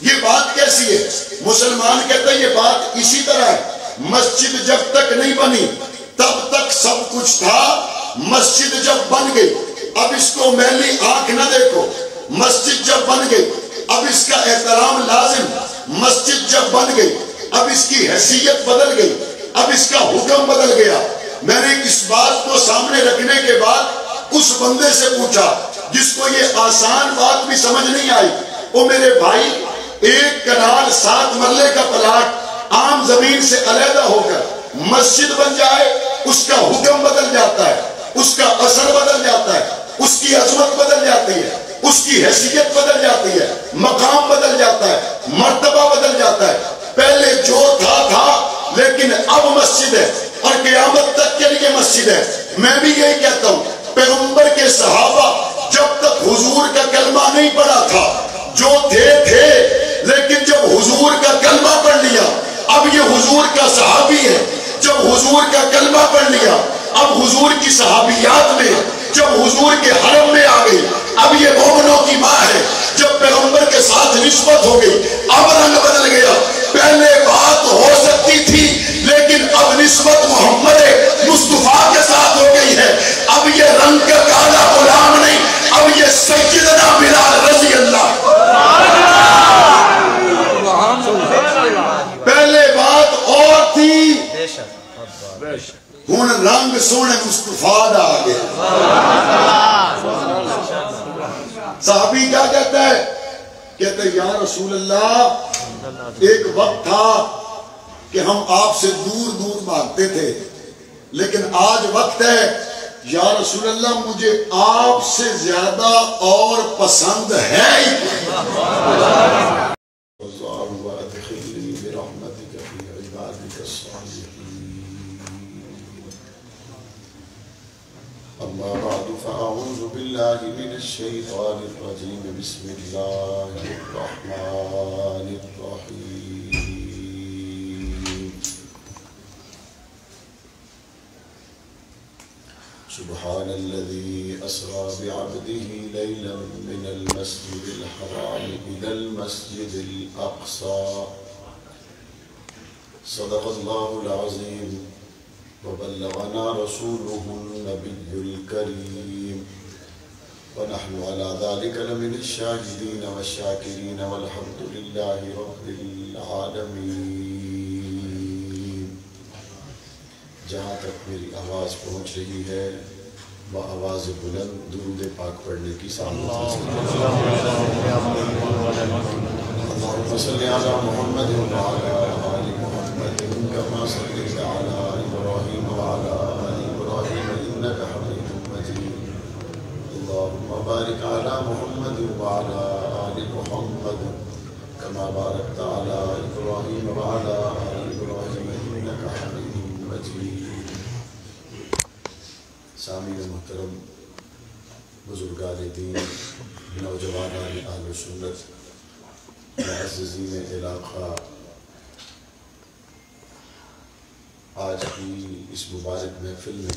یہ بات کیسی ہے؟ مسلمان کہتا ہے یہ بات اسی طرح ہے، مسجد جب تک نہیں بنی تب تک سب کچھ تھا، مسجد جب بن گئی اب اس کو میلی آنکھ نہ دیکھو، مسجد جب بن گئی اب اس کا احترام لازم، مسجد جب بن گئی اب اس کی حیثیت بدل گئی، اب اس کا حکم بدل گیا۔ میں نے اس بات کو سامنے رکھنے کے بعد اس بندے سے پوچھا جس کو یہ آسان بات بھی سمجھ نہیں آئی، او میرے بھائی، 1 کنال 7 مرلے کا پلاٹ عام زمین سے علیحدہ ہو کر مسجد بن جائے، اس کا حکم بدل جاتا ہے، اس کا اثر بدل جاتا ہے، اس کی عظمت بدل جاتی ہے، اس کی حیثیت بدل جاتی ہے، مقام بدل جاتا ہے، مرتبہ بدل جاتا ہے۔ پہلے جو تھا لیکن اب مسجد ہے اور قیامت تک کے لیے مسجد ہے۔ میں بھی یہی کہتا ہوں، پیغمبر کے صحابہ جب تک حضور کا کلمہ نہیں پڑھا تھا جو تھے، لیکن جب حضور کا کلمہ پڑھ لیا اب یہ حضور کا صحابی ہے، جب حضور کا کلمہ پڑھ لیا اب حضور کی صحابیات میں، جب حضور کے حرم میں آ گئی اب یہ مومنوں کی ماں ہے، جب پیغمبر کے ساتھ نسبت ہو گئی اب رنگ بدل گیا۔ پہلے بات ہو سکتی تھی لیکن اب نسبت محمد مصطفیٰ کے ساتھ ہو گئی ہے، اب یہ رنگ کا کالا غلام نہیں، اب یہ سیدنا بلال رضی اللہ۔ پہلے بات اور تھی، ہن رنگ سونے مصطفیٰ دا آ گیا۔ صحابی کیا کہتا ہے؟ کہتا ہے یا رسول اللہ، ایک وقت تھا کہ ہم آپ سے دور دور بھاگتے تھے، لیکن آج وقت ہے یا رسول اللہ مجھے آپ سے زیادہ اور پسند ہے ہی۔ أما بعد فأعوذ بالله من الشيطان الرجيم بسم الله الرحمن الرحيم سبحان الذي أسرى بعبده ليلا من المسجد الحرام إلى المسجد الأقصى صدق الله العظيم وبلغنا رسوله النبي الكريم ونحن على ذلك لمن الشاهدين والشاكرين والحمد لله رب العالمين۔ جہاں تک میری آواز پہنچ رہی ہے وہ آواز بلند درود پاک پڑھنے کی سعادت حاصل کریں۔ اللهم صل على محمد وعلى آل محمد كما صليت على إبراهيم وعلى آل إبراهيم إنك حميد مجيد۔ اللهم بارك على محمد وعلى آل محمد كما باركت على إبراهيم وعلى آل إبراهيم إنك حميد مجيد۔ سامعین محترم، بزرگان دین، نوجوانان اہل سنت، معززین علاقہ، آج کی اس مبارک محفل میں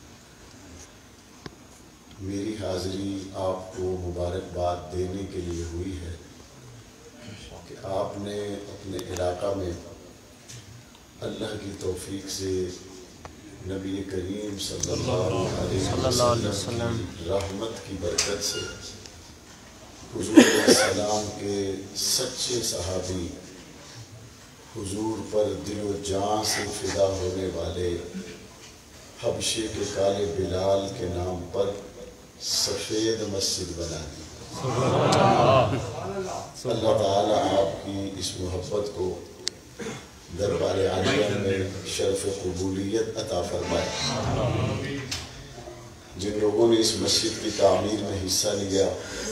میری حاضری آپ کو مبارکباد دینے کے لیے ہوئی ہے کہ آپ نے اپنے علاقہ میں اللہ کی توفیق سے نبی کریم صلی اللہ علیہ وسلم کی رحمت کی برکت سے حضور علیہ السلام کے سچے صحابی، حضور پر دل و جان سے فدا ہونے والے حبشے کے کالے بلال کے نام پر سفید مسجد بنا دی۔ اللہ تعالیٰ آپ کی اس محبت کو دربار عالیہ میں شرف قبولیت عطا فرمائے۔ جن لوگوں نے اس مسجد کی تعمیر میں حصہ لیا،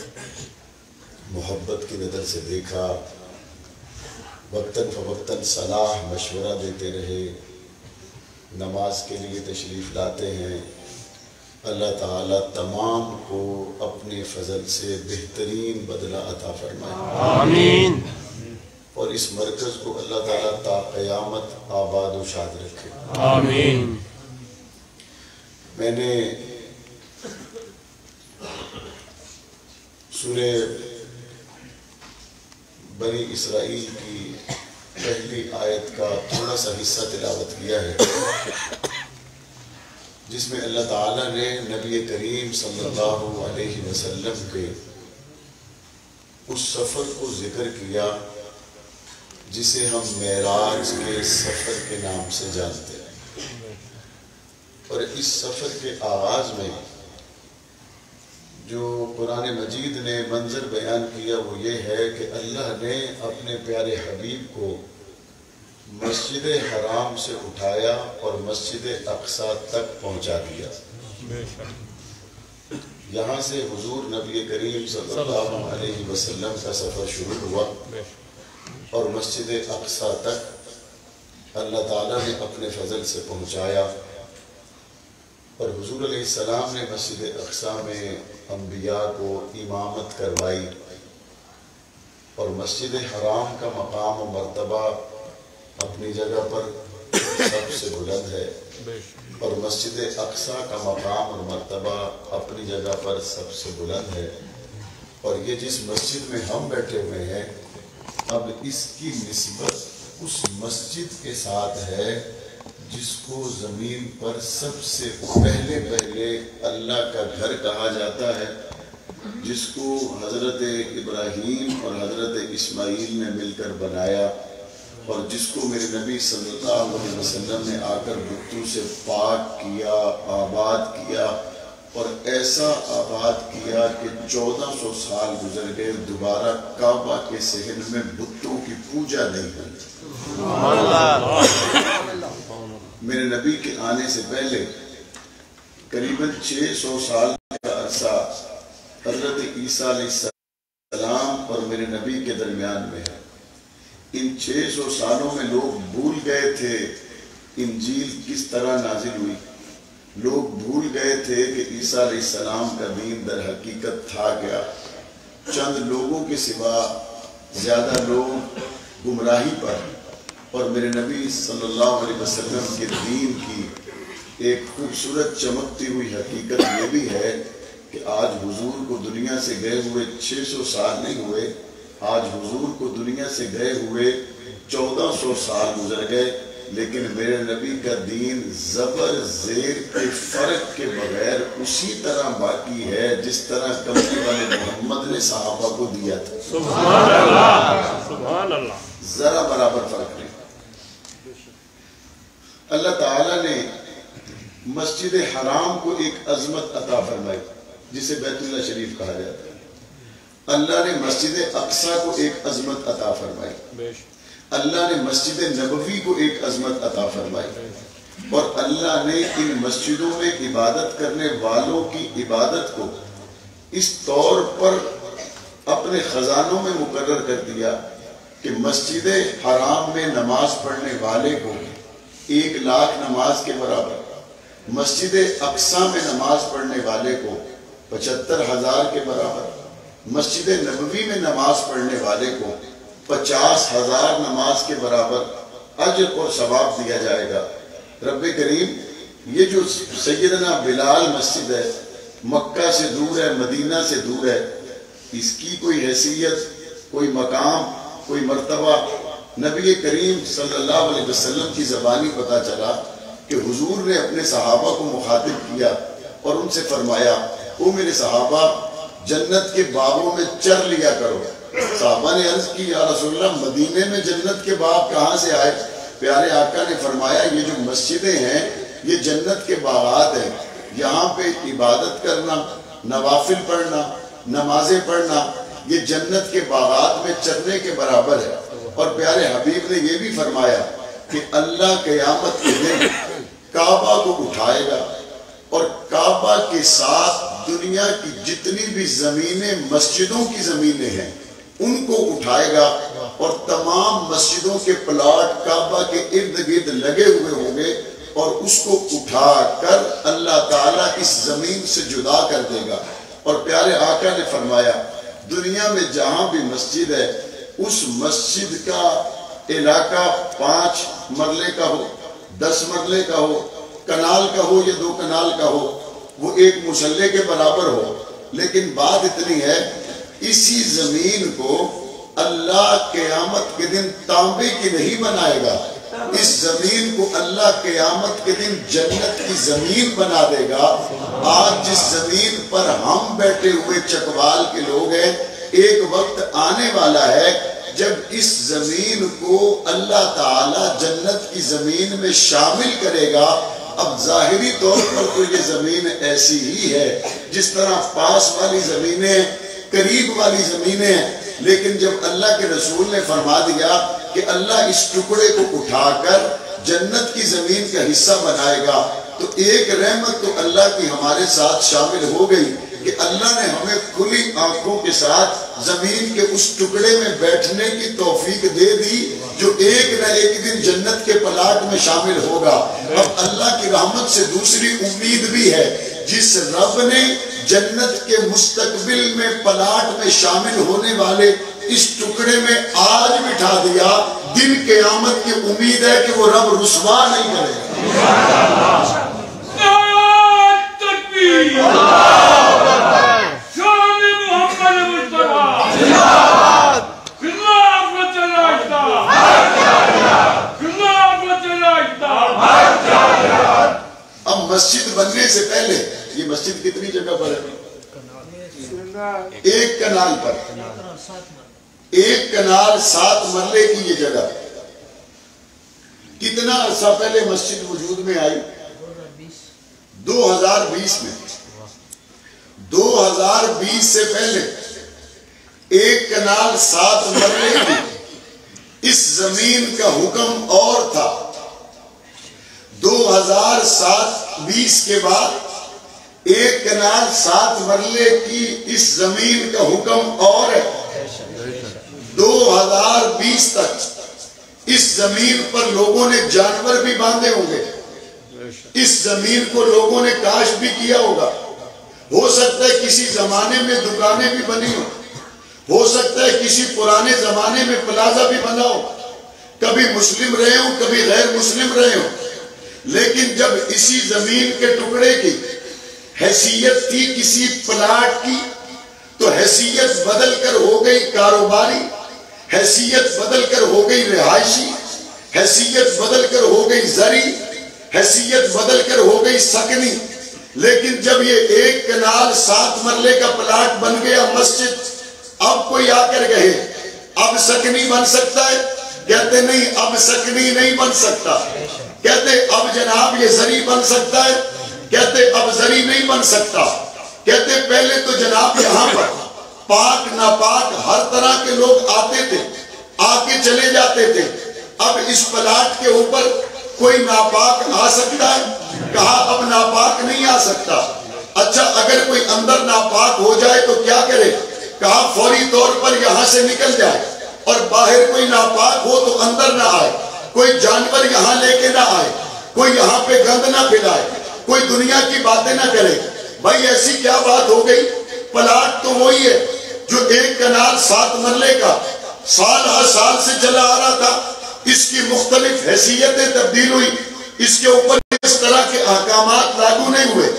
محبت کی نظر سے دیکھا، وقتاً فوقتاً صلاح مشورہ دیتے رہے، نماز کے لیے تشریف لاتے ہیں، اللہ تعالیٰ تمام کو اپنے فضل سے بہترین بدلہ عطا فرمائے۔ آمین۔ اور اس مرکز کو اللہ تعالیٰ تا قیامت آباد و شاد رکھے۔ آمین۔ میں نے سورہ بنی اسرائیل کی پہلی آیت کا تھوڑا سا حصہ تلاوت کیا ہے، جس میں اللہ تعالیٰ نے نبی کریم صلی اللہ علیہ وسلم کے اس سفر کو ذکر کیا جسے ہم معراج کے سفر کے نام سے جانتے ہیں۔ اور اس سفر کے آغاز میں جو قرآن مجید نے منظر بیان کیا وہ یہ ہے کہ اللہ نے اپنے پیارے حبیب کو مسجد حرام سے اٹھایا اور مسجد اقصی تک پہنچا دیا۔ یہاں سے حضور نبی کریم صلی اللہ علیہ وسلم کا سفر شروع ہوا اور مسجد اقصی تک اللہ تعالیٰ نے اپنے فضل سے پہنچایا، اور حضور علیہ السلام نے مسجد اقصی میں انبیاء کو امامت کروائی، اور مسجد حرام کا مقام و مرتبہ اپنی جگہ پر سب سے بلند ہے، اور مسجد اقصی کا مقام اور مرتبہ اپنی جگہ پر سب سے بلند ہے۔ اور یہ جس مسجد میں ہم بیٹھے ہوئے ہیں اب اس کی نسبت اس مسجد کے ساتھ ہے جس کو زمین پر سب سے پہلے اللہ کا گھر کہا جاتا ہے، جس کو حضرت ابراہیم اور حضرت اسماعیل نے مل کر بنایا، اور جس کو میرے نبی صلی اللہ علیہ وسلم نے آ کر بتوں سے پاک کیا، آباد کیا، اور ایسا آباد کیا کہ 1400 سال گزر گئے، دوبارہ کعبہ کے صحن میں بتوں کی پوجا نہیں ہوئی۔ میرے نبی کے آنے سے پہلے قریباً 600 سال کا عرصہ حضرت عیسیٰ علیہ السلام اور میرے نبی کے درمیان میں ہے۔ ان 600 سالوں میں لوگ بھول گئے تھے انجیل کس طرح نازل ہوئی، لوگ بھول گئے تھے کہ عیسیٰ علیہ السلام کا دین در حقیقت تھا کیا۔ چند لوگوں کے سوا زیادہ لوگ گمراہی پر، اور میرے نبی صلی اللہ علیہ وسلم کے دین کی ایک خوبصورت چمکتی ہوئی حقیقت یہ بھی ہے کہ آج حضور کو دنیا سے گئے ہوئے 600 سال نہیں ہوئے، آج حضور کو دنیا سے گئے ہوئے 1400 سال گزر گئے، لیکن میرے نبی کا دین زبر زیر کے فرق کے بغیر اسی طرح باقی ہے جس طرح کملی والے محمد نے صحابہ کو دیا تھا۔ سبحان اللہ، سبحان اللہ، ذرا برابر فرق نہیں۔ اللہ تعالیٰ نے مسجد حرام کو ایک عظمت عطا فرمائی جسے بیت اللہ شریف کہا جاتا ہے۔ اللہ نے مسجد اقصی کو ایک عظمت عطا فرمائی، اللہ نے مسجد نبوی کو ایک عظمت عطا فرمائی، اور اللہ نے ان مسجدوں میں عبادت کرنے والوں کی عبادت کو اس طور پر اپنے خزانوں میں مقرر کر دیا کہ مسجد حرام میں نماز پڑھنے والے کو 1,00,000 نماز کے برابر، مسجد اقصی میں نماز پڑھنے والے کو 75,000 کے برابر، مسجد نبوی میں نماز پڑھنے والے کو 50,000 نماز کے برابر اجر اور ثواب دیا جائے گا۔ رب کریم یہ جو سیدنا بلال مسجد ہے، مکہ سے دور ہے، مدینہ سے دور ہے، اس کی کوئی حیثیت، کوئی مقام، کوئی مرتبہ نبی کریم صلی اللہ علیہ وسلم کی زبانی پتہ چلا کہ حضور نے اپنے صحابہ کو مخاطب کیا اور ان سے فرمایا، او میرے صحابہ جنت کے باغوں میں چر لیا کرو۔ صحابہ نے عرض کی، یا رسول اللہ مدینے میں جنت کے باغ کہاں سے آئے؟ پیارے آقا نے فرمایا، یہ جو مسجدیں ہیں یہ جنت کے باغات ہیں، یہاں پہ عبادت کرنا، نوافل پڑھنا، نمازیں پڑھنا، یہ جنت کے باغات میں چرنے کے برابر ہے۔ اور پیارے حبیب نے یہ بھی فرمایا کہ اللہ قیامت کے دن کعبہ کو اٹھائے گا اور کعبہ کے ساتھ دنیا کی جتنی بھی زمینیں مسجدوں کی زمینیں ہیں ان کو اٹھائے گا، اور تمام مسجدوں کے پلاٹ کعبہ کے ارد گرد لگے ہوئے ہوں گے، اور اس کو اٹھا کر اللہ تعالیٰ اس زمین سے جدا کر دے گا۔ اور پیارے آقا نے فرمایا، دنیا میں جہاں بھی مسجد ہے اس مسجد کا علاقہ 5 مرلے کا ہو، 10 مرلے کا ہو، کنال کا ہو یا 2 کنال کا ہو، وہ ایک مسلح کے برابر ہو، لیکن بات اتنی ہے اسی زمین کو اللہ قیامت کے دن تانبے کی نہیں بنائے گا، اس زمین کو اللہ قیامت کے دن جنت کی زمین بنا دے گا۔ آج جس زمین پر ہم بیٹھے ہوئے چکوال کے لوگ ہیں، ایک وقت آنے والا ہے جب اس زمین کو اللہ تعالی جنت کی زمین میں شامل کرے گا۔ اب ظاہری طور پر تو یہ زمین ایسی ہی ہے جس طرح پاس والی زمینیں، قریب والی زمینیں، لیکن جب اللہ کے رسول نے فرما دیا کہ اللہ اس ٹکڑے کو اٹھا کر جنت کی زمین کا حصہ بنائے گا، تو ایک رحمت تو اللہ کی ہمارے ساتھ شامل ہو گئی کہ اللہ نے ہمیں کھلی آنکھوں کے ساتھ زمین کے اس ٹکڑے میں بیٹھنے کی توفیق دے دی جو ایک نہ ایک دن جنت کے پلاٹ میں شامل ہوگا۔ اب اللہ کی رحمت سے دوسری امید بھی ہے، جس رب نے جنت کے مستقبل میں پلاٹ میں شامل ہونے والے اس ٹکڑے میں آج بٹھا دیا، دن قیامت کی امید ہے کہ وہ رب رسوا نہیں کرے گا۔ اب مسجد بننے سے پہلے یہ مسجد کتنی جگہ پر ہے؟ ایک کنال پر، ایک کنال 7 مرلے کی یہ جگہ۔ کتنا عرصہ پہلے مسجد وجود میں آئی؟ 2020 میں۔ 2020 سے پہلے ایک کنال 7 مرلے کی اس زمین کا حکم اور تھا۔ 2020 کے بعد ایک کنال 7 مرلے کی اس زمین کا حکم اور ہے۔ 2020 تک اس زمین پر لوگوں نے جانور بھی باندھے ہوں گے، اس زمین کو لوگوں نے کاشت بھی کیا ہوگا، ہو سکتا ہے کسی زمانے میں دکانیں بھی بنی ہو سکتا ہے کسی پرانے زمانے میں پلازا بھی بنا ہو، کبھی مسلم رہے ہوں کبھی غیر مسلم رہے ہوں، لیکن جب اسی زمین کے ٹکڑے کی حیثیت تھی کسی پلاٹ کی، تو حیثیت بدل کر ہو گئی کاروباری، حیثیت بدل کر ہو گئی رہائشی، حیثیت بدل کر ہو گئی زرعی، حیثیت بدل کر ہو گئی سکنی۔ لیکن جب یہ ایک کنال 7 مرلے کا پلاٹ بن گیا مسجد، اب کوئی آ کر کہے اب سکنی بن سکتا ہے؟ کہتے نہیں، اب سکنی نہیں بن سکتا۔ کہتے اب جناب یہ زرعی بن سکتا ہے؟ کہتے اب زرعی نہیں بن سکتا۔ کہتے پہلے تو جناب یہاں پر پاک ناپاک ہر طرح کے لوگ آتے تھے، آ کے چلے جاتے تھے، اب اس پلاٹ کے اوپر کوئی ناپاک آ سکتا ہے؟ کہا اب ناپاک نہیں آ سکتا۔ اچھا اگر کوئی اندر ناپاک ہو جائے تو کیا کرے؟ کہا فوری طور پر یہاں سے نکل جائے، اور باہر کوئی ناپاک ہو تو اندر نہ آئے، کوئی جانور یہاں لے کے نہ آئے، کوئی یہاں پہ گند نہ پھیلائے، کوئی دنیا کی باتیں نہ کرے۔ بھائی ایسی کیا بات ہو گئی؟ پلاٹ تو وہی ہے جو ایک کنال 7 مرلے کا سال ہر سال سے چلا آ رہا تھا، اس کی مختلف حیثیتیں تبدیل ہوئی، اس کے اوپر اس طرح کے احکامات لاگو نہیں ہوئے،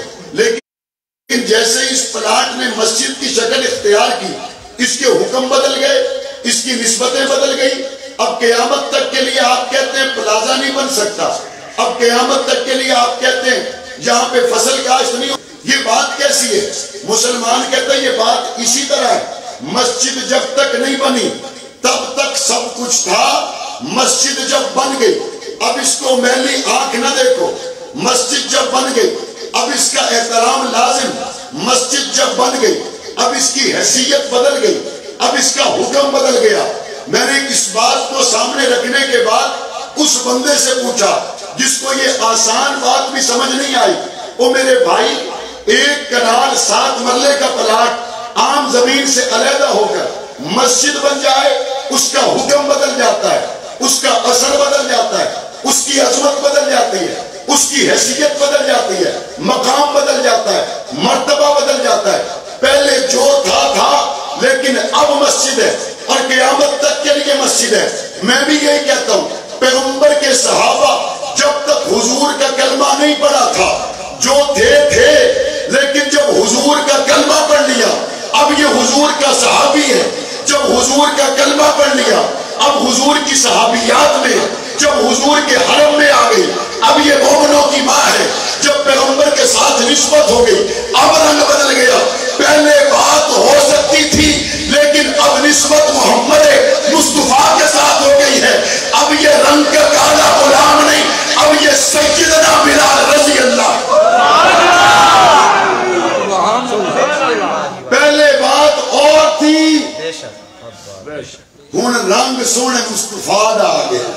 لیکن جیسے اس پلاٹ نے مسجد کی شکل اختیار کی، اس کے حکم بدل گئے، اس کی نسبتیں بدل گئی۔ اب قیامت تک کے لیے آپ کہتے ہیں پلازا نہیں بن سکتا، اب قیامت تک کے لیے آپ کہتے ہیں جہاں پہ فصل کاشت نہیں ہو۔ یہ بات کیسی ہے؟ مسلمان کہتا ہے یہ بات اسی طرح ہے، مسجد جب تک نہیں بنی تب تک سب کچھ تھا، مسجد جب بن گئی اب اس کو میلی آنکھ نہ دیکھو، مسجد جب بن گئی اب اس کا احترام لازم، مسجد جب بن گئی اب اس کی حیثیت بدل گئی، اب اس کا حکم بدل گیا۔ میں نے اس بات کو سامنے رکھنے کے بعد اس بندے سے پوچھا جس کو یہ آسان بات بھی سمجھ نہیں آئی، او میرے بھائی ایک کنال 7 مرلے کا پلاٹ عام زمین سے علیحدہ ہو کر مسجد بن جائے، اس کا حکم بدل جاتا ہے، اس کا اثر بدل جاتا ہے، اس کی عظمت بدل جاتی ہے، اس کی حیثیت بدل جاتی ہے، مقام بدل جاتا ہے، مرتبہ بدل جاتا ہے۔ پہلے جو تھا لیکن اب مسجد ہے اور قیامت تک کے لیے مسجد ہے۔ میں بھی یہی کہتا ہوں، پیغمبر کے صحابہ جب تک حضور کا کلمہ نہیں پڑھا تھا جو تھے، لیکن جب حضور کا کلمہ پڑھ لیا اب یہ حضور کا صحابی ہے، جب حضور کا کلمہ پڑھ لیا، اب حضور کی صحابیات میں جب حضور کے حرم میں آ گئی، اب یہ مومنوں کی ماں ہے، جب پیغمبر کے ساتھ نسبت ہو گئی، اب رنگ بدل گیا۔ پہلے بات ہو سکتی تھی لیکن اب نسبت محمد مصطفیٰ کے ساتھ ہو گئی ہے، اب یہ رنگ کا کالا غلام نہیں، اب یہ سیدنا بلال رضی اللہ۔ پہلے بات اور تھی، ہن رنگ سونے مصطفیٰ دا آ گیا۔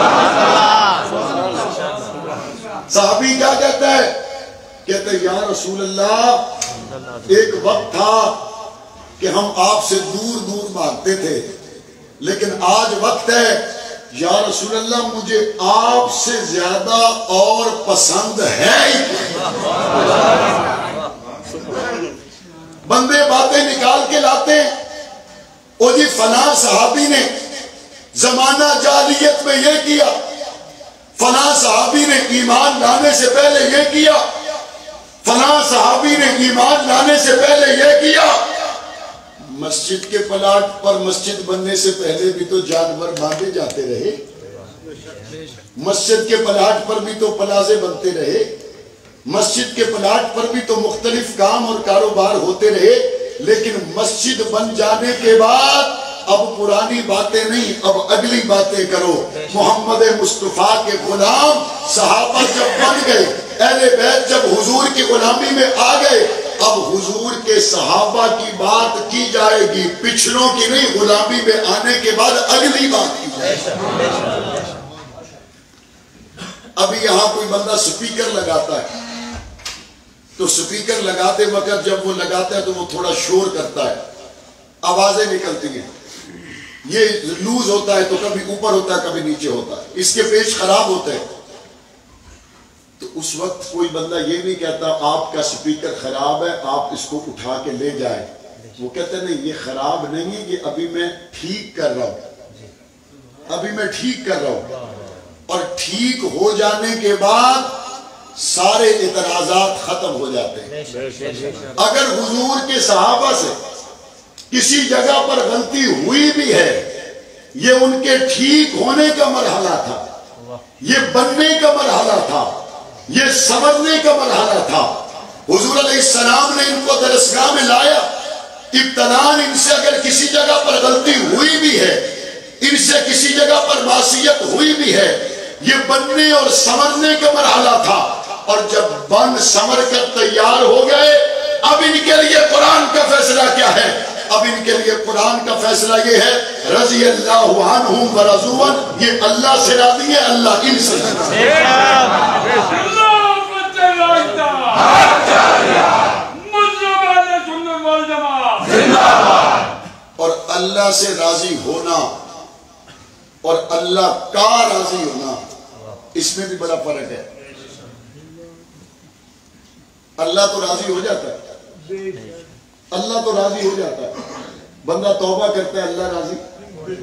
صحابی کیا کہتا ہے؟ کہتا ہے یا رسول اللہ ایک وقت تھا کہ ہم آپ سے دور دور بھاگتے تھے، لیکن آج وقت ہے یا رسول اللہ مجھے آپ سے زیادہ اور پسند ہے ہی۔ بندے باتیں نکال کے لاتے ہیں، او جی فلاں صحابی نے زمانہ جاہلیت میں یہ کیا، فلاں صحابی نے ایمان لانے سے پہلے یہ کیا، فلاں صحابی نے ایمان لانے سے پہلے یہ کیا۔ مسجد کے پلاٹ پر مسجد بننے سے پہلے بھی تو جانور باندھے جاتے رہے، مسجد کے پلاٹ پر بھی تو پلازے بنتے رہے، مسجد کے پلاٹ پر بھی تو مختلف کام اور کاروبار ہوتے رہے، لیکن مسجد بن جانے کے بعد اب پرانی باتیں نہیں، اب اگلی باتیں کرو۔ محمد مصطفیٰ کے غلام صحابہ جب بن گئے، اہل بیت جب حضور کی غلامی میں آ گئے، اب حضور کے صحابہ کی بات کی جائے گی، پچھلوں کی نہیں، غلامی میں آنے کے بعد اگلی بات کی جائے گی۔ ابھی یہاں کوئی بندہ سپیکر لگاتا ہے تو سپیکر لگاتے وقت جب وہ لگاتا ہے تو وہ تھوڑا شور کرتا ہے، آوازیں نکلتی ہیں، یہ لوز ہوتا ہے تو کبھی اوپر ہوتا ہے کبھی نیچے ہوتا ہے، اس کے پیچ خراب ہوتے ہیں، تو اس وقت کوئی بندہ یہ نہیں کہتا آپ کا سپیکر خراب ہے آپ اس کو اٹھا کے لے جائیں، وہ کہتے نہیں یہ خراب نہیں ہے، یہ ابھی میں ٹھیک کر رہا ہوں، ابھی میں ٹھیک کر رہا ہوں، اور ٹھیک ہو جانے کے بعد سارے اعتراضات ختم ہو جاتے ہیں۔ اگر حضور کے صحابہ سے کسی جگہ پر غلطی ہوئی بھی ہے، یہ ان کے ٹھیک ہونے کا مرحلہ تھا، یہ بننے کا مرحلہ تھا، یہ سمجھنے کا مرحلہ تھا۔ حضور علیہ السلام نے ان کو درسگاہ میں لایا، ابتداً ان سے اگر کسی جگہ پر غلطی ہوئی بھی ہے، ان سے کسی جگہ پر معصیت ہوئی بھی ہے، یہ بننے اور سمجھنے کا مرحلہ تھا، اور جب بن سمر کر تیار ہو گئے، اب ان کے لیے قرآن کا فیصلہ کیا ہے؟ اب ان کے لیے قرآن کا فیصلہ یہ ہے رضی اللہ عنہم ورضوا عنہ، یہ اللہ سے راضی ہے، اللہ ان سے راضی ہے۔ اور اللہ سے راضی ہونا اور اللہ کا راضی ہونا، اس میں بھی بڑا فرق ہے۔ اللہ تو راضی ہو جاتا ہے، اللہ تو راضی ہو جاتا ہے، بندہ توبہ کرتا ہے اللہ راضی،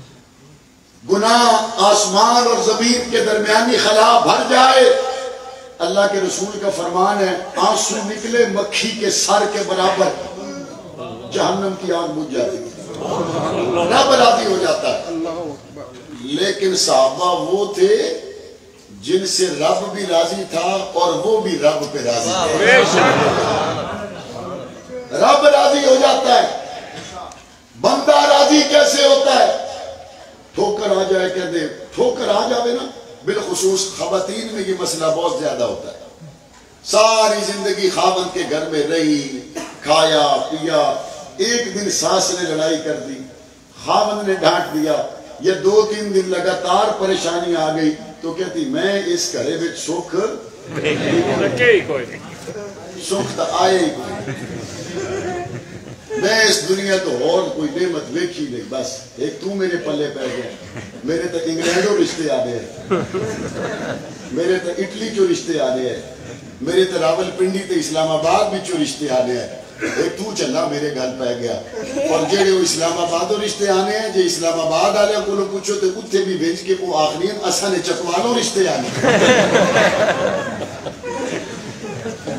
گناہ آسمان اور زمین کے درمیانی خلا بھر جائے، اللہ کے رسول کا فرمان ہے آنسو نکلے مکھی کے سر کے برابر، جہنم کی آگ بجھ جاتی ہے، رب راضی ہو جاتا ہے۔ لیکن صحابہ وہ تھے جن سے رب بھی راضی تھا اور وہ بھی رب پہ راضی تھے۔ رب راضی ہو جاتا ہے، بندہ راضی کیسے ہوتا ہے؟ ٹھوکر آ جائے کہ دے، ٹھوکر آ جاوے نا، بالخصوص خواتین میں یہ مسئلہ بہت زیادہ ہوتا ہے، ساری زندگی خاوند کے گھر میں رہی، کھایا پیا، ایک دن ساس نے لڑائی کر دی، خاوند نے ڈانٹ دیا، یا 2-3 دن لگاتار پریشانی آ گئی تو کہتی میں اس گھرے میں سکھ سکھ تو آئے ہی کوئی، میں اس دنیا تو اور کوئی نعمت ویکھی نہیں، بس ایک تو میرے پلے پہ گیا، میرے تو انگلینڈوں رشتے آنے ہیں، میرے تو اٹلی چو رشتے آنے ہیں، میرے تو راول پنڈی تے اسلام آباد بھی چو رشتے آنے ہیں، ایک تو چلا میرے گھر پہ گیا، اور جڑے وہ اسلام آبادوں رشتے آنے ہیں، جو اسلام آباد آلے کو لوگ پوچھو تو اتھے بھی بھیج کے وہ آخرین اساں نے چکوالوں رشتے آنے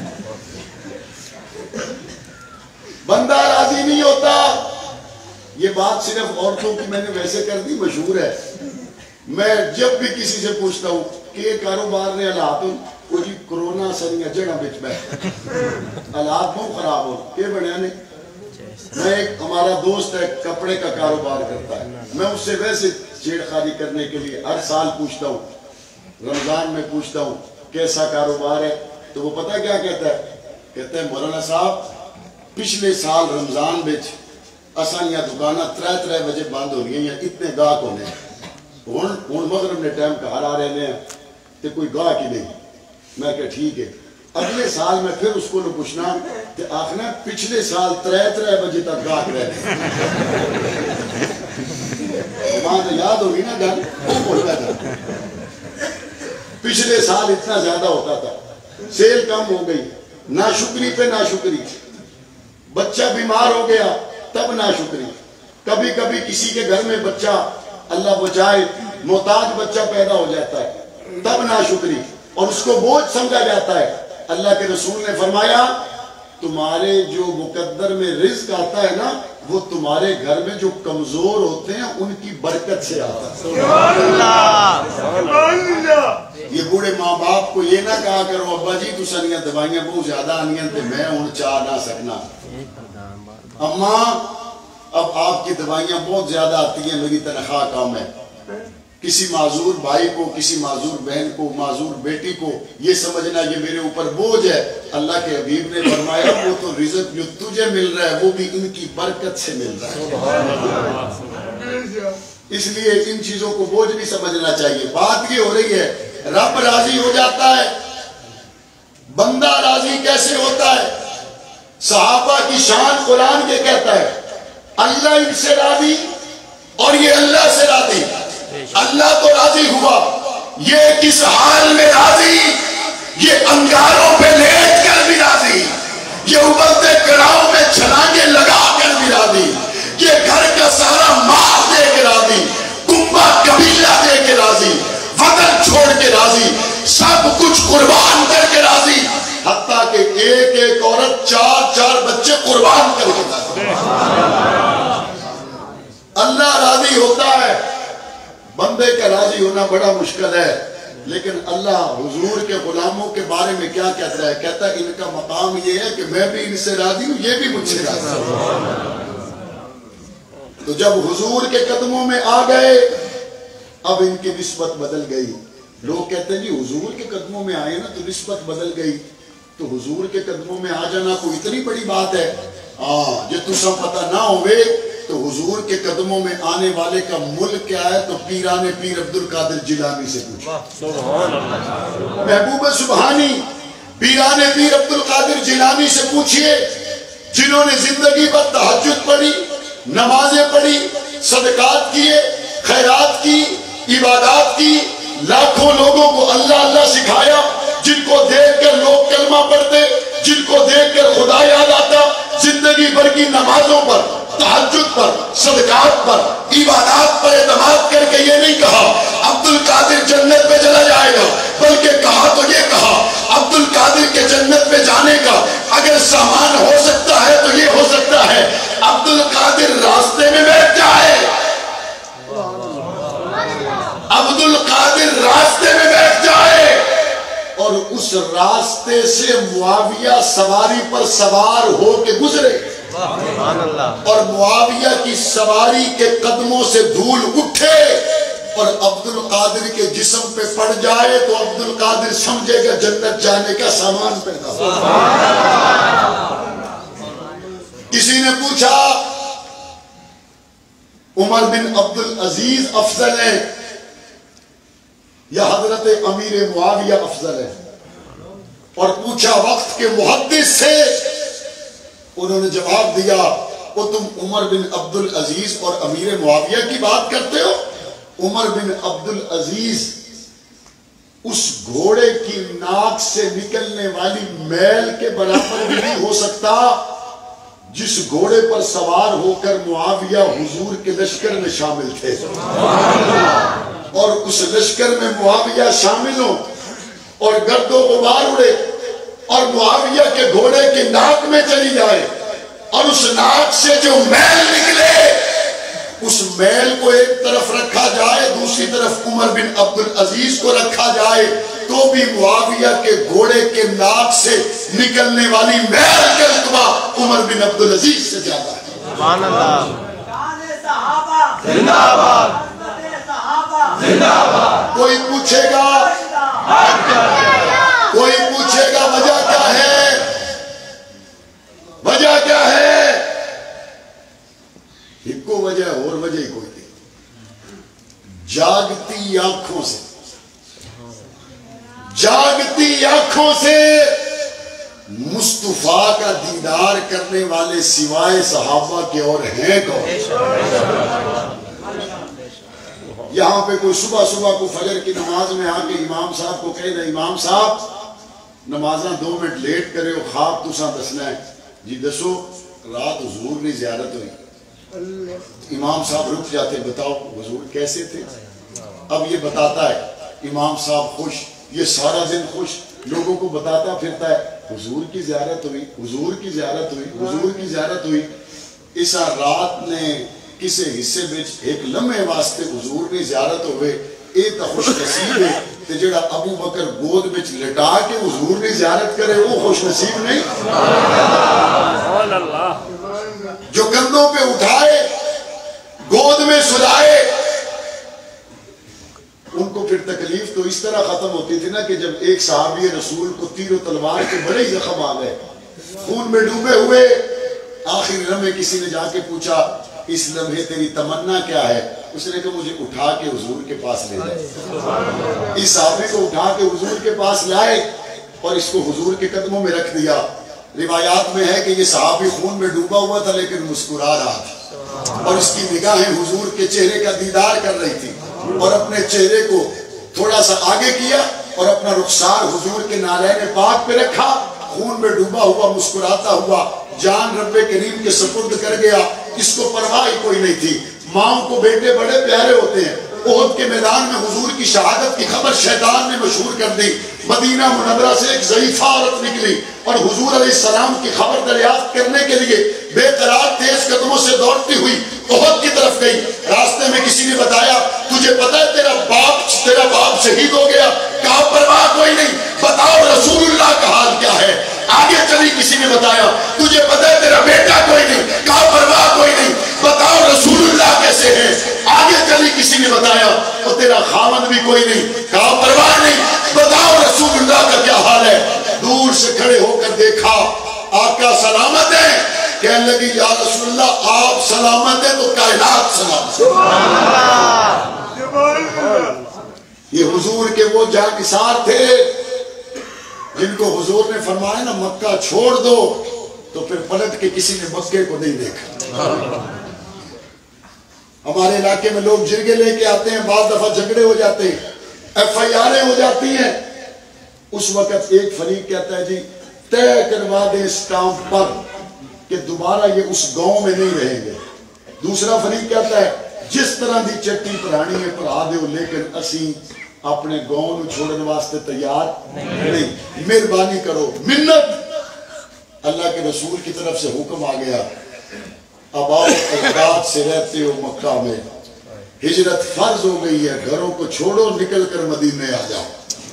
بندہ راضی نہیں ہوتا، یہ بات صرف عورتوں کی میں نے ویسے کر دی، مشہور ہے. میں جب بھی کسی سے پوچھتا ہوں کہ کاروبار نے حالات وہ جی کرونا سنیا جڑا بچ بیٹھ حالات بہت خراب ہو کہ بڑھیا نے. میں ایک ہمارا دوست ہے کپڑے کا کاروبار کرتا ہے، میں اس سے ویسے چھیڑ خانی کرنے کے لیے ہر سال پوچھتا ہوں، رمضان میں پوچھتا ہوں کیسا کاروبار ہے، تو وہ پتہ کیا کہتا ہے؟ کہتا ہے مولانا صاحب پچھلے سال رمضان بچ اسانیاں دکانہ 3 بجے بند ہو رہی ہیں، اتنے گاہک ہونے ہوں مغرب نے ٹائم کا آ رہے ہیں تو کوئی گاہک ہی نہیں. میں کہ ٹھیک ہے، اگلے سال میں پھر اس کو نہ پوچھنا کہ آخنا پچھلے سال 3 بجے تک گاہک رہے وہاں تو یاد ہوگی نا گل وہ بولتا تھا پچھلے سال اتنا زیادہ ہوتا تھا، سیل کم ہو گئی، ناشکری پہ ناشکری، بچہ بیمار ہو گیا تب ناشکری، کبھی کبھی کسی کے گھر میں بچہ اللہ بچائے محتاج بچہ پیدا ہو جاتا ہے تب ناشکری، اور اس کو بوجھ سمجھا جاتا ہے. اللہ کے رسول نے فرمایا تمہارے جو مقدر میں رزق آتا ہے نا وہ تمہارے گھر میں جو کمزور ہوتے ہیں ان کی برکت سے آتا ہے. یہ بوڑھے ماں باپ کو یہ نہ کہا کرو ابا جی تو سنیاں دوائیاں بہت زیادہ آنیاں تھے میں ان چاہ نہ سکنا، اماں اب آپ کی دوائیاں بہت زیادہ آتی ہیں میری تنخواہ کم ہے. کسی معذور بھائی کو، کسی معذور بہن کو، معذور بیٹی کو یہ سمجھنا یہ میرے اوپر بوجھ ہے. اللہ کے حبیب نے فرمایا وہ تو رزق جو تجھے مل رہا ہے وہ بھی ان کی برکت سے مل رہا ہے. اس لیے ان چیزوں کو بوجھ نہیں سمجھنا چاہیے. بات یہ ہو رہی ہے رب راضی ہو جاتا ہے، بندہ راضی کیسے ہوتا ہے؟ صحابہ کی شان قرآن یہ کہتا ہے اللہ ان سے راضی اور یہ اللہ سے راضی. اللہ تو راضی ہوا، یہ کس حال میں راضی؟ یہ انگاروں پہ لیٹ کر بھی راضی، یہ ابلتے کڑاؤں میں چھلانگیں لگا کر بھی راضی، یہ گھر کا سارا مال دے کے راضی، کنبہ قبیلہ دے کے راضی، وطن چھوڑ کے راضی، سب کچھ قربان کر کے راضی، حتیٰ کہ ایک ایک عورت 4 بچے قربان کر کے راضی. اللہ راضی ہوتا ہے. بندے کا راضی ہونا بڑا مشکل ہے، لیکن اللہ حضور کے غلاموں کے بارے میں کیا کہتا ہے؟ کہتا ہے ان کا مقام یہ ہے کہ میں بھی ان سے راضی ہوں، یہ بھی مجھ سے راضی ہوں. تو جب حضور کے قدموں میں آ گئے اب ان کی نسبت بدل گئی. لوگ کہتے ہیں جی حضور کے قدموں میں آئے نا تو نسبت بدل گئی، تو حضور کے قدموں میں آ جانا کوئی اتنی بڑی بات ہے؟ ہاں، یہ تو سب پتہ نہ ہوئے تو حضور کے قدموں میں آنے والے کا ملک کیا ہے تو پیران پیر عبد القادر جیلانی سے پوچھو. محبوب سبحانی پیران پیر عبد القادر جیلانی سے پوچھئے جنہوں نے زندگی پر تہجد پڑھی، نمازیں پڑھی، صدقات کیے، خیرات کی، عبادات کی، لاکھوں لوگوں کو اللہ اللہ سکھایا، جن کو دیکھ کر لوگ کلمہ پڑھتے، جن کو دیکھ کر خدا یاد آتا، زندگی بھر کی نمازوں پر، تہجد پر، صدقات پر، عبادات پر اعتماد کر کے یہ نہیں کہا عبد القادر جنت پہ چلا جائے گا، بلکہ کہا تو یہ کہا عبد القادر کے جنت پہ جانے کا اگر سامان ہو سکتا ہے تو یہ ہو سکتا ہے عبد القادر راستے میں بیٹھ جائے. عبد القادر راستے میں بیٹھ جائے اور اس راستے سے معاویہ سواری پر سوار ہو کے گزرے اور معاویہ کی سواری کے قدموں سے دھول اٹھے اور عبد القادر کے جسم پہ پڑ جائے تو عبد القادر سمجھے گا جنت جانے کا سامان پیدا ہو. کسی نے پوچھا عمر بن عبد العزیز افضل ہے یا حضرت امیر معاویہ افضل ہے؟ اور پوچھا وقت کے محدث سے، انہوں نے جواب دیا وہ تم عمر بن عبد العزیز اور امیر معاویہ کی بات کرتے ہو؟ عمر بن عبد العزیز اس گھوڑے کی ناک سے نکلنے والی میل کے برابر بھی نہیں ہو سکتا جس گھوڑے پر سوار ہو کر معاویہ حضور کے لشکر میں شامل تھے، اور اس لشکر میں معاویہ شامل ہو اور گرد و غبار اڑے اور معاویہ کے گھوڑے کی ناک میں چلی جائے اور اس ناک سے جو میل نکلے اس میل کو ایک طرف رکھا جائے, دوسری طرف عمر بن عبد العزیز کو رکھا جائے, تو بھی معاویہ کے گھوڑے کے ناک سے نکلنے والی میل کا رتبہ عمر بن عبد العزیز سے زیادہ ہے. سبحان اللہ. کوئی پوچھے گا وجہ کیا ہے؟ وجہ کیا ہے؟ ایک کو وجہ اور وجہ ہی کوئی نہیں. جاگتی آنکھوں سے مصطفیٰ کا دیدار کرنے والے سوائے صحابہ کے اور ہیں کون؟ یہاں پہ کوئی صبح کو فجر کی نماز میں آ کے امام صاحب کو کہے نا, امام صاحب نمازاں 2 منٹ لیٹ کرے ہو, خواب تساں دسنا ہے. جی دسو, رات حضور نے زیارت ہوئی. امام صاحب رک جاتے, بتاؤ حضور کیسے تھے؟ اب یہ بتاتا ہے, امام صاحب خوش, یہ سارا دن خوش, لوگوں کو بتاتا پھرتا ہے حضور کی زیارت ہوئی, حضور کی زیارت ہوئی, حضور کی زیارت ہوئی. اس رات نے کسی حصے میں ایک لمحے واسطے حضور نے زیارت ہوئے, یہ تو خوش نصیب ہے. تے جڑا ابو بکر گود میں لٹا کے حضور نے زیارت کرے وہ خوش نصیب نہیں. جو کندھوں پہ اٹھائے, گود میں سلائے, ان کو پھر تکلیف تو اس طرح ختم ہوتی تھی نا کہ جب ایک صحابی رسول کو تیر و تلوار کے بڑے ہی زخم آ گئے, خون میں ڈوبے ہوئے, آخری لمحے کسی نے جا کے پوچھا اس لمحے تیری تمنا کیا ہے؟ اس نے کہا مجھے اٹھا کے حضور کے پاس لے جائے. اس صحابی کو اٹھا کے حضور کے پاس لائے اور اس کو حضور کے قدموں میں رکھ دیا. روایات میں ہے کہ یہ صحابی خون میں ڈوبا ہوا تھا لیکن مسکرا رہا تھا, اور اس کی نگاہیں حضور کے چہرے کا دیدار کر رہی تھی, اور اپنے چہرے کو تھوڑا سا آگے کیا اور اپنا رخسار حضور کے نالین پاک پہ رکھا, خون میں ڈوبا ہوا مسکراتا ہوا جان رب کریم کے سپرد کر گیا. اس کو پرواہ ہی کوئی نہیں تھی. ماں کو بیٹے بڑے پیارے ہوتے ہیں. احد کے میدان میں حضور کی شہادت کی خبر شیطان نے مشہور کر دی. مدینہ منورہ سے ایک ضعیفہ عورت نکلی اور حضور علیہ السلام کی خبر دریافت کرنے کے لیے بے قرار تیز قدموں سے دوڑتی ہوئی احد کی طرف گئی. راستے میں کسی نے بتایا تجھے پتہ ہے تیرا باپ شہید ہو گیا؟ کہا پرواہ کوئی نہیں, بتاؤ رسول اللہ کا حال کیا ہے؟ آگے چلی کسی نے بتایا تجھے پتہ ہے تیرا بیٹا کوئی نہیں؟ کہا پرواہ کوئی نہیں, بتاؤ رسول اللہ کیسے ہیں؟ آگے چلی کسی نے بتایا اور تیرا خاوند بھی کوئی نہیں, کہا پرواہ نہیں, بتاؤ رسول اللہ کا کیا حال ہے؟ دور سے کھڑے ہو کر دیکھا آقا سلامت ہے, کہنے لگی یا رسول اللہ آپ سلامت ہیں تو کائنات سلامت ہے. یہ حضور کے وہ جانثار تھے جن کو حضور نے فرمایا نا مکہ چھوڑ دو, تو پھر پلٹ کے کسی نے مکے کو نہیں دیکھا. ہمارے علاقے میں لوگ جرگے لے کے آتے ہیں, بعض دفعہ جھگڑے ہو جاتے ہیں, FIR ہو جاتی ہیں. اس وقت ایک فریق کہتا ہے جی طے کروا دیں اسٹامپ پر کہ دوبارہ یہ اس گاؤں میں نہیں رہیں گے. دوسرا فریق کہتا ہے جس طرح دی چٹی پرانی ہے پڑھا دے, لیکن اسی اپنے گاؤں چھوڑنے واسطے تیار نہیں. مہربانی کرو, منت. اللہ کے رسول کی طرف سے حکم آ گیا, اب آپ اجداد سے رہتے ہو مکہ میں, ہجرت فرض ہو گئی ہے, گھروں کو چھوڑو, نکل کر مدینے آ جاؤ.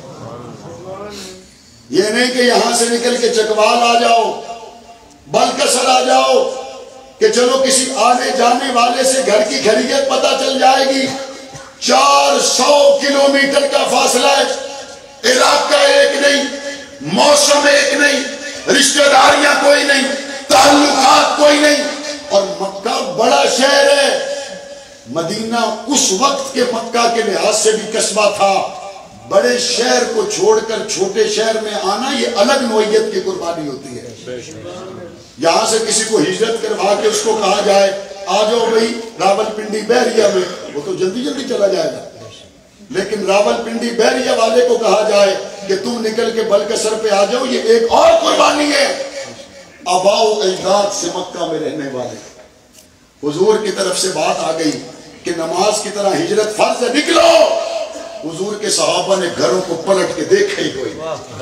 یہ نہیں کہ یہاں سے نکل کے چکوال آ جاؤ, بلکسر آ جاؤ کہ چلو کسی آنے جانے والے سے گھر کی خیریت پتہ چل جائے گی. 400 کلومیٹر کا فاصلہ ہے, علاقہ ایک نہیں, موسم ایک نہیں, رشتہ داریاں کوئی نہیں, تعلقات کوئی نہیں, اور مکہ بڑا شہر ہے. مدینہ اس وقت کے مکہ کے لحاظ سے بھی قصبہ تھا. بڑے شہر کو چھوڑ کر چھوٹے شہر میں آنا یہ الگ نوعیت کی قربانی ہوتی ہے. یہاں سے کسی کو ہجرت کروا کے اس کو کہا جائے آ جاؤ بھائی راول پنڈی بحریہ میں, وہ تو جلدی جلدی چلا جائے گا. لیکن راول پنڈی بحریہ والے کو کہا جائے کہ تم نکل کے بلکسر پہ آ جاؤ, یہ ایک اور قربانی ہے. آباؤ اجداد سے مکہ میں رہنے والے, حضور کی طرف سے بات آ گئی کہ نماز کی طرح ہجرت فرض ہے, نکلو. حضور کے صحابہ نے گھروں کو پلٹ کے دیکھا ہی کوئی.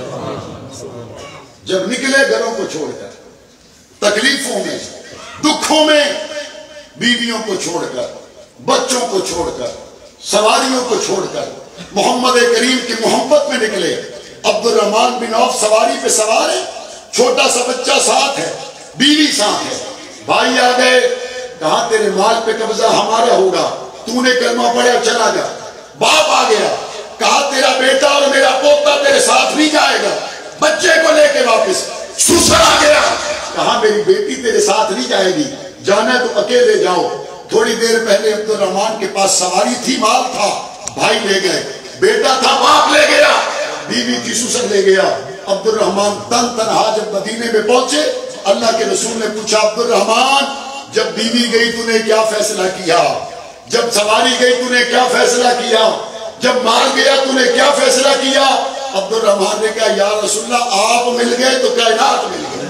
جب نکلے گھروں کو چھوڑ کر, تکلیفوں میں, دکھوں میں, بیویوں کو چھوڑ کر, بچوں کو چھوڑ کر، سواریوں کو چھوڑ کر محمد کریم کی محبت میں نکلے۔ عبد الرحمن بن عوف سواری پہ سوار ہے، چھوٹا سا بچہ ساتھ ہے، بیوی ساتھ ہے، بھائی آ گئے، کہا تیرے مال پہ قبضہ ہمارا ہوگا، تو نے کلمہ پڑھا چلا جا۔ باپ آ گیا، کہا تیرا بیٹا اور میرا پوتا تیرے ساتھ نہیں جائے گا، بچے کو لے کے واپس۔ سسر آ گیا، کہا میری بیٹی تیرے ساتھ نہیں جائے گی، جانا تو اکیلے جاؤ۔ تھوڑی دیر پہلے عبد الرحمن کے پاس سواری تھی، مال تھا، بھائی لے گئے، بیٹا تھا باپ لے گیا، بیوی تھی سسر لے گیا۔ عبد الرحمن تنہا جب مدینے میں پہنچے، اللہ کے رسول نے پوچھا عبد الرحمن جب بیوی گئی تو نے کیا فیصلہ کیا، جب سواری گئی تو نے کیا فیصلہ کیا، جب مال گیا تو نے کیا فیصلہ کیا؟ عبد الرحمن نے کہا یا رسول اللہ آپ مل گئے تو کائنات مل گئے۔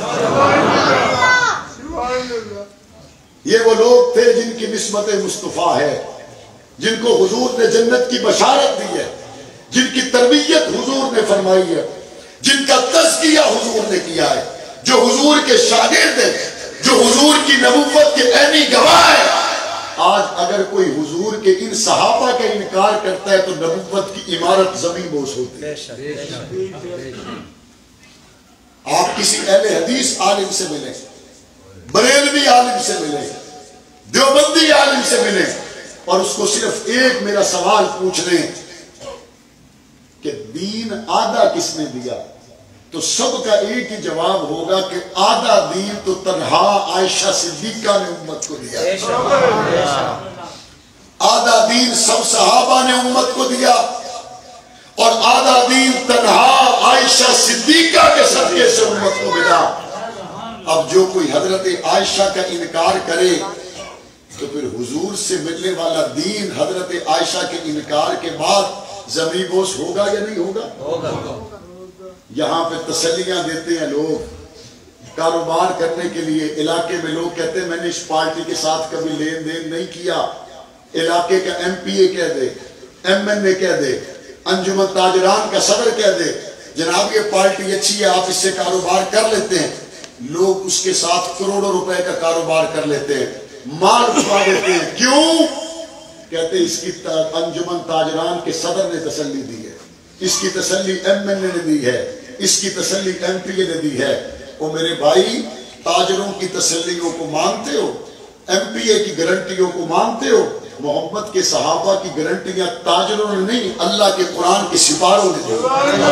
یہ وہ لوگ تھے جن کی نسبت مصطفیٰ ہے، جن کو حضور نے جنت کی بشارت دی ہے، جن کی تربیت حضور نے فرمائی ہے، جن کا تزکیہ حضور نے کیا ہے، جو حضور کے شاگرد ہیں، جو حضور کی نبوت کے عینی گواہ ہے۔ آج اگر کوئی حضور کے ان صحابہ کا انکار کرتا ہے تو نبوت کی عمارت زمین بوس ہوتی ہے۔ آپ کسی اہل حدیث عالم سے ملیں، بریلوی عالم سے ملیں، دیوبندی عالم سے ملیں، اور اس کو صرف ایک میرا سوال پوچھ لیں کہ دین آدھا کس نے دیا، تو سب کا ایک ہی جواب ہوگا کہ آدھا دین تو تنہا عائشہ صدیقہ نے امت کو دیا، آدھا دین سب صحابہ نے امت کو دیا، اور آدھا دین تنہا عائشہ صدیقہ کے صدقے سے امت کو ملا۔ اب جو کوئی حضرت عائشہ کا انکار کرے تو پھر حضور سے ملنے والا دین حضرت عائشہ کے انکار کے بعد زمین بوس ہوگا یا نہیں ہوگا؟ یہاں پہ تسلیاں دیتے ہیں لوگ کاروبار کرنے کے لیے، علاقے میں لوگ کہتے ہیں میں نے اس پارٹی کے ساتھ کبھی لین دین نہیں کیا، علاقے کا ایم پی اے کہہ دے، ایم این اے کہہ دے، انجمن تاجران کا صدر کہہ دے جناب یہ پارٹی اچھی ہے آپ اس سے کاروبار کر لیتے ہیں، لوگ اس کے ساتھ کروڑوں روپے کا کاروبار کر لیتے ہیں، مال چھپا دیتے ہیں، کیوں؟ کہتے ہیں اس کی انجمن تاجران کے صدر نے تسلی دی ہے، اس کی تسلی ایم این اے نے دی ہے، اس کی تسلی ایم پی اے نے دی ہے۔ اور میرے بھائی تاجروں کی تسلیوں کو مانتے ہو، ایم پی اے کی گارنٹیوں کو مانتے ہو؟ محمد کے صحابہ کی گارنٹیاں تاجروں نے نہیں، اللہ کے قرآن کے سپاروں نے دی۔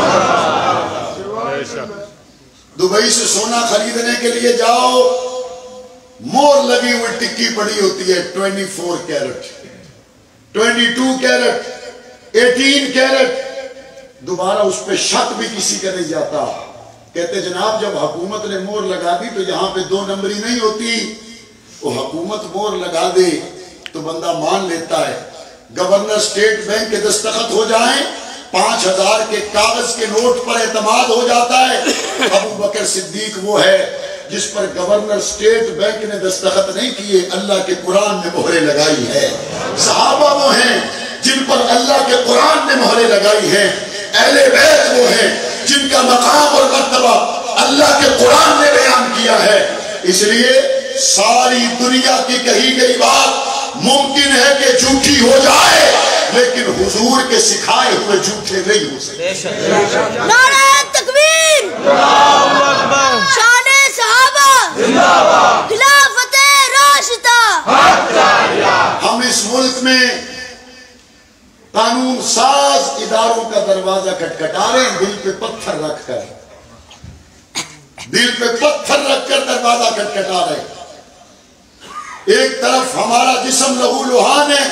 دبئی سے سونا خریدنے کے لیے جاؤ، مور لگی ہوئی ٹکی پڑی ہوتی ہے 24 کیرٹ، 22 کیرٹ، 18 کیرٹ، دوبارہ اس پہ شک بھی کسی کا نہیں جاتا۔ کہتے جناب جب حکومت نے مور لگا دی تو یہاں پہ 2 نمبری نہیں ہوتی، وہ حکومت مور لگا دے تو بندہ مان لیتا ہے، گورنر اسٹیٹ بینک کے دستخط ہو جائیں 5000 کے کاغذ کے نوٹ پر اعتماد ہو جاتا ہے۔ ابو بکر صدیق وہ ہے جس پر گورنر اسٹیٹ بینک نے دستخط نہیں کیے، اللہ کے قرآن نے مہرے لگائی ہے۔ صحابہ وہ ہیں جن پر اللہ کے قرآن نے مہرے لگائی ہیں، اہل بیت وہ ہیں جن کا مقام اور مرتبہ اللہ کے قرآن نے بیان کیا ہے۔ اس لیے ساری دنیا کی کہی گئی بات ممکن ہے کہ جھوٹی ہو جائے لیکن حضور کے سکھائے ہوئے جھوٹے نہیں ہو سکتے۔ نعرہ تکبیر، شان صحابہ، خلافت راشدہ۔ ہم اس ملک میں قانون ساز اداروں کا دروازہ کھٹکھٹا رہے ہیں، دل پہ پتھر رکھ کر، دل پہ پتھر رکھ کر دروازہ کھٹکھٹا رہے ہیں۔ ایک طرف ہمارا جسم لہو لہان ہے،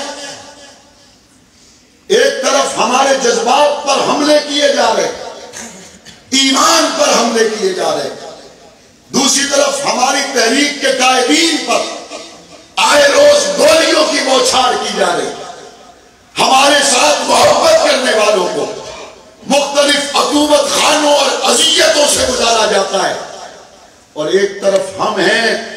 ایک طرف ہمارے جذبات پر حملے کیے جا رہے، ایمان پر حملے کیے جا رہے، دوسری طرف ہماری تحریک کے قائدین پر آئے روز گولیوں کی بوچھاڑ کی جا رہی، ہمارے ساتھ محبت کرنے والوں کو مختلف عقوبت خانوں اور اذیتوں سے گزارا جاتا ہے، اور ایک طرف ہم ہیں